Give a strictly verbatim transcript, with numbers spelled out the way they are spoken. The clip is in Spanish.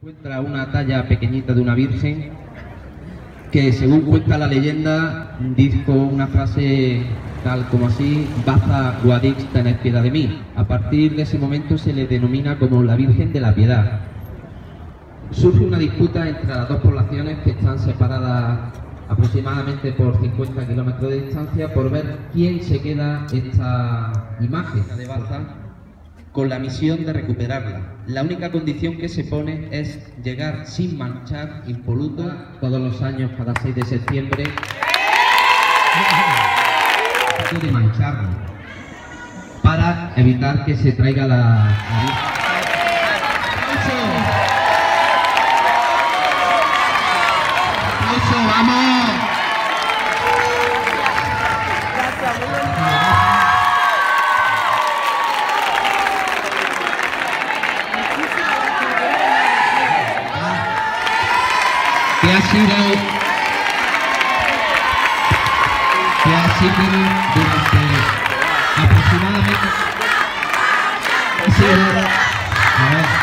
Encuentra una talla pequeñita de una virgen que, según cuenta la leyenda, dijo una frase tal como así: Baza Guadix, tened piedad de mí. A partir de ese momento se le denomina como la Virgen de la Piedad. Surge una disputa entre las dos poblaciones, que están separadas aproximadamente por cincuenta kilómetros de distancia, por ver quién se queda esta imagen de Baza, con la misión de recuperarla. La única condición que se pone es llegar sin manchar, impoluto, todos los años, cada seis de septiembre, de mancharlo, para evitar que se traiga la... la... ¡Eso, vamos! que ha sido que ha sido durante aproximadamente ha sido, a ver,